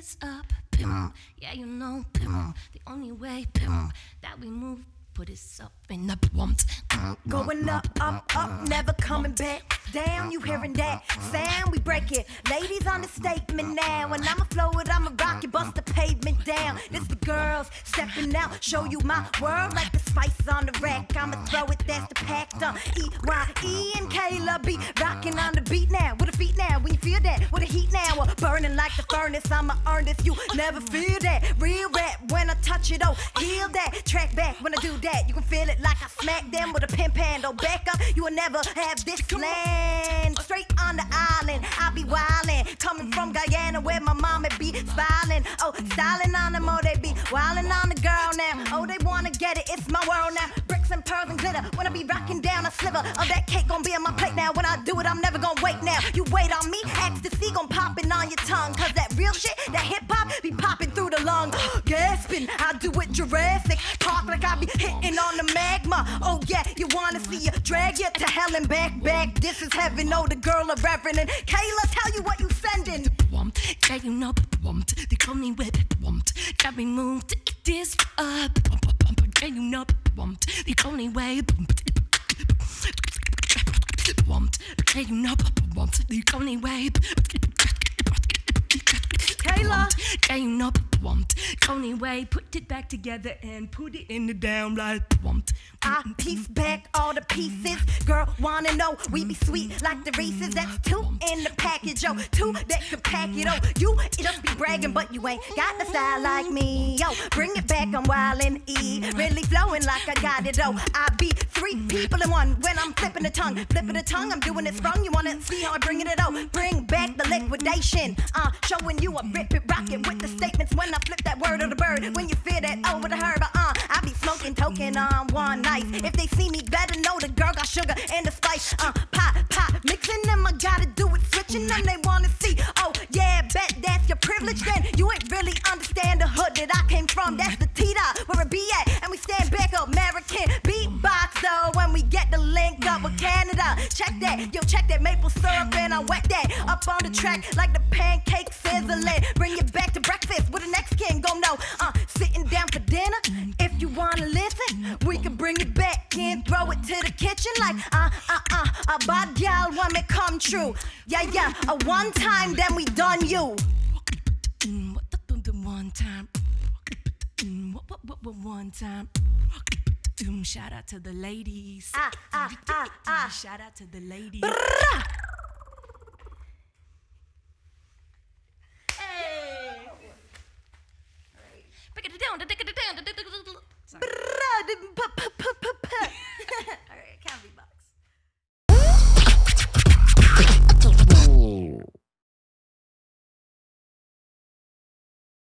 this up. Yeah, you know, the only way that we move, put us up in the bumps. Going up, up, up, never coming back down. You hearing that sound? We break it. Ladies on the statement now. And I'ma flow it, I'ma rock it, bust the pavement down. This the girls stepping out, show you my world like the spices on the rack. I'ma throw it, that's the packed up. E-Y-E and Kayla be rocking on the beat now. With the feet now, when you feel that, with the heat now. Burning like the furnace, I'ma earn this. You never feel that. Real rap when I touch it, oh, heal that. Track back when I do that. You can feel it like I smack them with a pin pan. Don't back up, you will never have this land. Straight on the island, I be wildin'. Coming from Guyana where my mama be smiling. Oh, styling on them, oh, they be wildin' on the girl now. Oh, they wanna get it, it's my world now. Bricks and pearls and glitter. When I be rocking down a sliver of that cake gon' be on my plate now. When I do it, I'm never gon' wait now. You wait on me, ecstasy gon' poppin' on your tongue. Cause that real shit, that hip hop be popping through the lung. Gasping, I do it Jurassic Park like I be hitting on the magma. Oh yeah, you wanna see you drag you to hell and back. This is heaven, oh the girl of reverend. And Kayla, tell you what you sending. Yeah, you know, they call me whip. Got me moved to this up. Yeah, you know, the only way. Yeah, you know, the only way. Kayla, yeah, you know, only way. Put it back together and put it in the down like. I piece back all the pieces. Girl, wanna know we be sweet like the Reese's. That's two in the package, yo. Two that can pack it, oh. You just be bragging, but you ain't got the style like me, yo. Bring it back, I'm wildin' E. Really flowing like I got it, oh. I be three people in one when I'm flipping the tongue. I'm doing it sprung. You wanna see how I bring it, oh. Bring back the liquidation. Showing you I rip it, rock it with the statements when I flip that word of the bird. When you feel that, oh, with the herb, I be smoking token on one night. If they see me, better know the girl got sugar and the spice. Pop, mixing them, I gotta do it, switching them, they wanna see. Oh, yeah, bet that's your privilege, then you ain't really understand the hood that I came from. That's the T-Dot, where it be at, and we stand back up, American beatbox, though, when we get the link up with Canada. Check that, yo, check that maple syrup, and I wet that up on the track like the pancake sizzling. Bring it back to breakfast with the next king, gon' know. Sitting down for dinner, if you wanna listen, we can bring it back and throw it to the kitchen like a bad gal when it come true. Yeah, a one time, then we done you. The one time. What one time? Shout out to the ladies. Shout out to the ladies. Hey. Break it down.